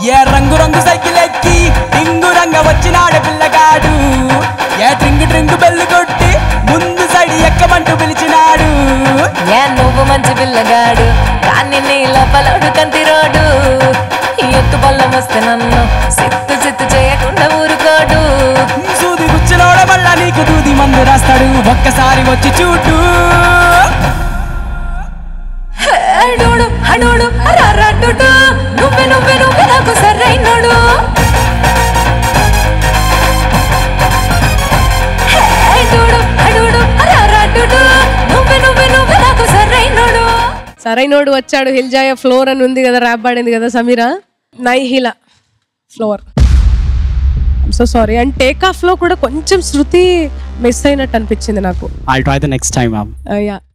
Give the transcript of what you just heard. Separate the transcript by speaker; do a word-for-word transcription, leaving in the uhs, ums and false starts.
Speaker 1: ఏ రంగు రంగు సైకిల్ ఎక్కి టింగు రంగ వచ్చినాడు పిల్లగాడు ఏ ట్రింగు ట్రింగు బెల్లు కొట్టి ముందు సైడ్ ఎక్కమంటూ పిలిచినాడు
Speaker 2: ఏ నువ్వు మంచి పిల్లగాడు కానీ నీ లోపలడు కంతిరోడు ఎత్తు పళ్ళం వస్తే నన్ను సిత్తు సిత్తు చేయకుండా ఊరుకోడు
Speaker 1: సూది గుచ్చినోడ వల్ల నీకు దూది మందు రాస్తాడు ఒక్కసారి వచ్చి చూడు
Speaker 2: హడోడు హడోడు అరరడుడు నువ్వే నువ్వే నువ్వే నాకు సరైనోడు హడోడు హడోడు అరరడుడు నువ్వే నువ్వే నువ్వే నాకు సరైనోడు
Speaker 3: సరైనోడు వచ్చాడు హిల్జాయ ఫ్లోర్ అని ఉంది కదా ర్యాప్ పాడింది కదా సమీరా నైహిల floor so sorry and take off లో కూడా కొంచెం శృతి మిస్ అయినట్టు అనిపించింది నాకు
Speaker 1: I'll try the next time ma'am
Speaker 3: yeah